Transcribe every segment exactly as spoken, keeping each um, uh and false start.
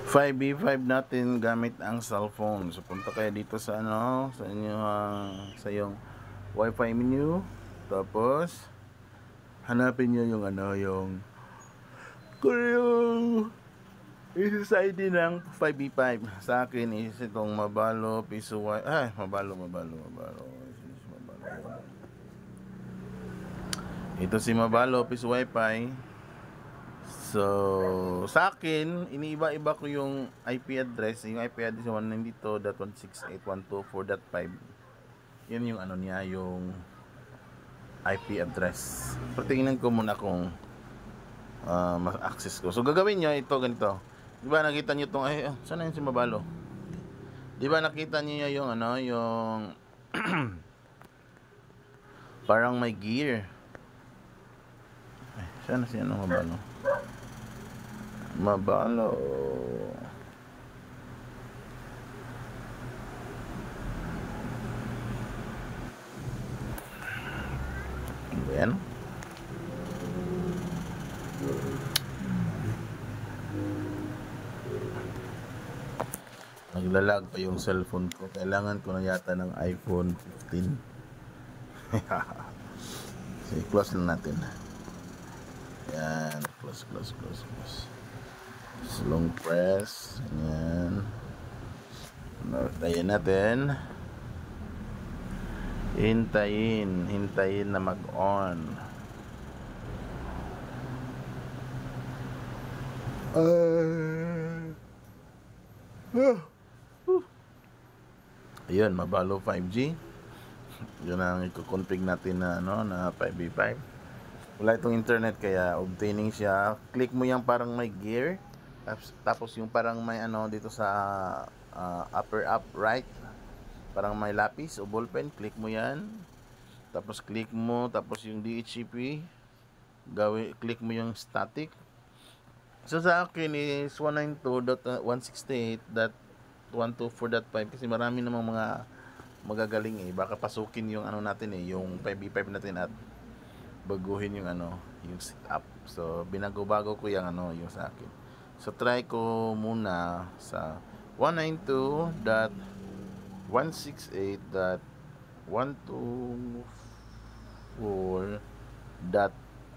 five B five natin gamit ang cellphone. So punta kayo dito sa ano, sa inyo uh, sa yung Wi-Fi menu. Tapos hanapin niyo yung ano, yung kung yung isa I D ng five B five. Sa akin is itong Mabalo Piso Wi. Ay, Mabalo, Mabalo, Mabalo. Mabalo. Ito si Mabalo Piso Wi-Fi. So, sa akin, iniiba-iba ko yung I P address. Yung I P address one ninety-two dot one sixty-eight dot one twenty-four dot five. Yan yung ano niya, yung I P address. So, tingnan ko muna kung uh, ma-access ko. So, gagawin nyo ito, ganito. Di ba nakita nyo itong, ay, saan na yun si Mabalo? Di ba nakita nyo yung ano, yung parang may gear. Ay, saan na siya ano, Mabalo? Mabalo. Ayan. Naglalag pa yung cellphone ko. Kailangan ko na yata ng iPhone fifteen. Sige, close lang natin. Ayan. Close, close, close, close. Long press. Ayan. Hintayin natin. Hintayin. Hintayin na mag-on. Uh, uh, uh. Ayun, Mabalo five G. Yun ang i-config natin na, ano, na five B five. Wala itong internet kaya obtaining siya. Click mo yung parang may gear. Tapos yung parang may ano dito sa uh, upper up right, parang may lapis o ballpen, click mo yan. Tapos click mo, tapos yung D H C P, gawin, click mo yung static. So sa akin is one ninety-two dot one sixty-eight dot one twenty-four dot five kasi marami namang mga magagaling eh. Baka pasukin yung ano natin eh, yung five B five natin at baguhin yung ano, yung setup. So binago-bago ko yung ano, yung sa akin. So try ko muna sa one ninety-two dot one sixty-eight dot one twenty-four dot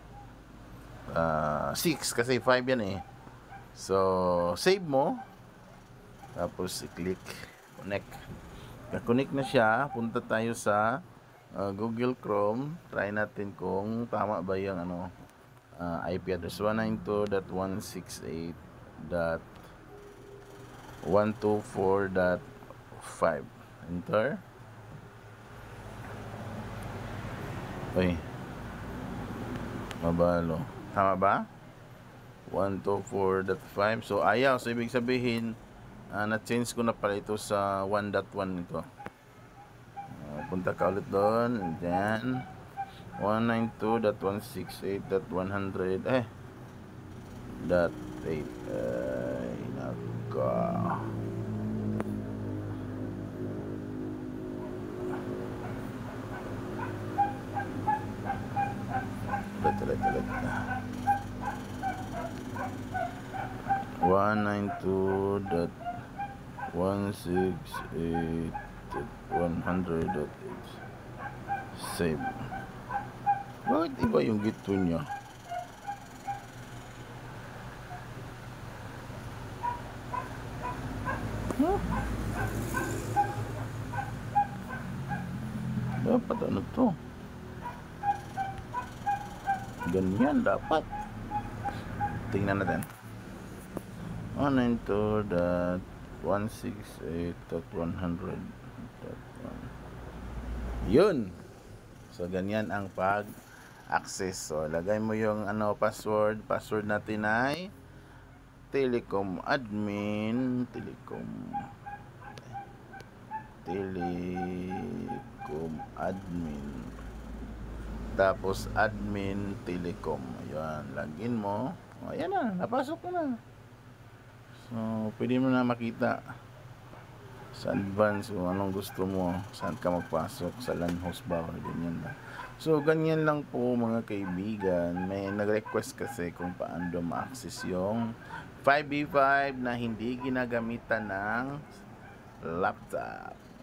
six kasi five yan eh. So save mo, tapos i-click connect. Na-connect na siya. Punta tayo sa uh, Google Chrome. Try natin kung tama ba yung ano, uh, I P address one ninety-two dot one sixty-eight dot one twenty-four dot five. Enter. Uy, Mabalo. Tama ba? one twenty-four dot five. So ayaw. So ibig sabihin uh, na-change ko na pala ito sa one dot one ito. Uh, punta ka ulit doon. Then one ninety-two dot one sixty-eight dot one hundred eh dot eight. Ay naka ulit ulit ulit one ninety-two dot one sixty-eight dot one hundred dot eight. Save. Bakit iba yung gito niya? Huh? Dapat ano to? Ganyan dapat. Tingnan natin. one ninety-two dot one sixty-eight dot one hundred dot one. Yun. So ganyan ang pag-access. So lagay mo yung ano password. Password natin ay Telecom admin, Telecom Telecom admin. Tapos admin Telecom. Ayan, login mo. O, ayan na, napasok ko na. So, pwede mo na makita sa advance kung anong gusto mo, saan ka magpasok, sa LAN host ba o ganyan ba. So, ganyan lang po mga kaibigan. May nag-request kasi kung paano ma-access yung five B five na hindi ginagamitan ng laptop.